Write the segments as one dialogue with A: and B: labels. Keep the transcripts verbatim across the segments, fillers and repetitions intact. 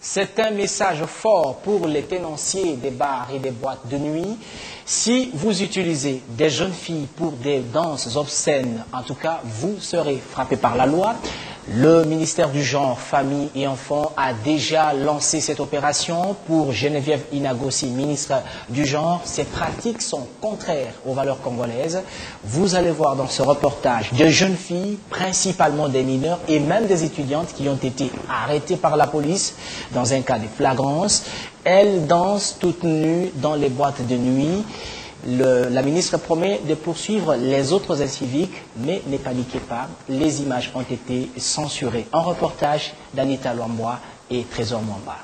A: C'est un message fort pour les tenanciers des bars et des boîtes de nuit. Si vous utilisez des jeunes filles pour des danses obscènes, en tout cas, vous serez frappé par la loi. Le ministère du Genre, Famille et Enfants a déjà lancé cette opération pour Geneviève Inagossi, ministre du Genre. Ces pratiques sont contraires aux valeurs congolaises. Vous allez voir dans ce reportage de jeunes filles, principalement des mineurs et même des étudiantes qui ont été arrêtées par la police dans un cas de flagrance. Elles dansent toutes nues dans les boîtes de nuit. Le, la ministre promet de poursuivre les autres inciviques, mais ne paniquez pas, les images ont été censurées. En reportage d'Anita Luamboa et Trésor Mwamba.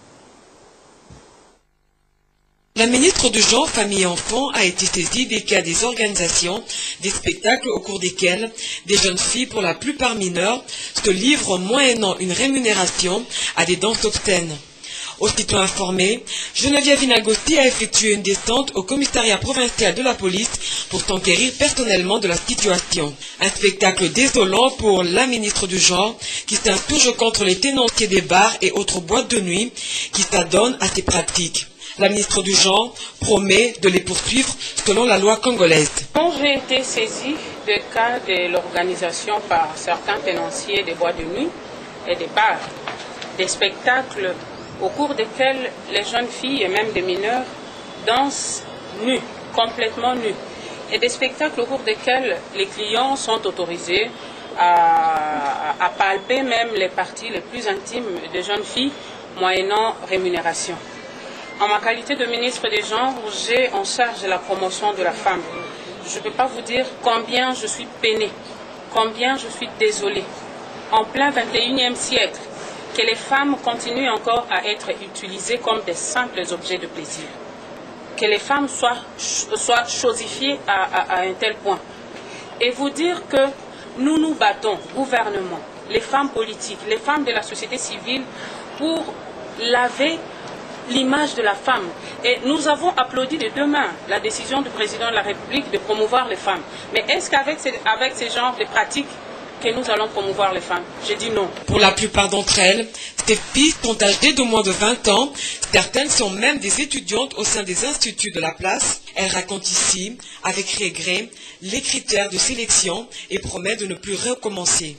B: La ministre du Genre, Famille et Enfants a été saisie des cas des organisations, des spectacles au cours desquels des jeunes filles, pour la plupart mineures, se livrent moyennant une rémunération à des danses obscènes. Aussitôt informée, Geneviève Inagossi a effectué une descente au commissariat provincial de la police pour s'enquérir personnellement de la situation. Un spectacle désolant pour la ministre du Genre qui s'insurge contre les tenanciers des bars et autres boîtes de nuit qui s'adonnent à ces pratiques. La ministre du Genre promet de les poursuivre selon la loi congolaise.
C: J'ai été saisie des cas de l'organisation par certains tenanciers des boîtes de nuit et des bars, des spectacles au cours desquels les jeunes filles et même des mineurs dansent nues, complètement nues, et des spectacles au cours desquels les clients sont autorisés à, à palper même les parties les plus intimes des jeunes filles moyennant rémunération. En ma qualité de ministre des Genres, j'ai en charge la promotion de la femme. Je ne peux pas vous dire combien je suis peinée, combien je suis désolée. En plein vingt et unième siècle, que les femmes continuent encore à être utilisées comme des simples objets de plaisir. Que les femmes soient, soient chosifiées à, à, à un tel point. Et vous dire que nous nous battons, gouvernement, les femmes politiques, les femmes de la société civile, pour laver l'image de la femme. Et nous avons applaudi de deux mains la décision du président de la République de promouvoir les femmes. Mais est-ce qu'avec ces, avec ces genres de pratiques, que nous allons promouvoir les femmes? J'ai dit non.
B: Pour la plupart d'entre elles, ces filles sont âgées de moins de vingt ans. Certaines sont même des étudiantes au sein des instituts de la place. Elles racontent ici, avec regret, les critères de sélection et promettent de ne plus recommencer.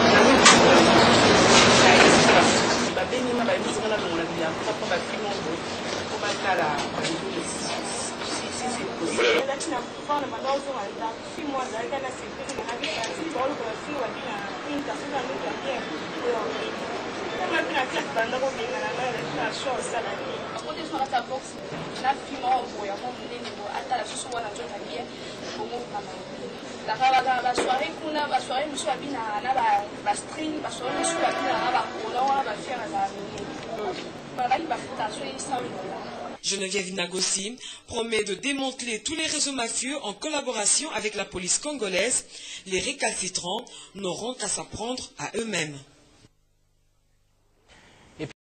B: Geneviève Inagossi promet de démanteler tous les réseaux mafieux en collaboration avec la police congolaise. Les récalcitrants n'auront qu'à s'en prendre à eux-mêmes.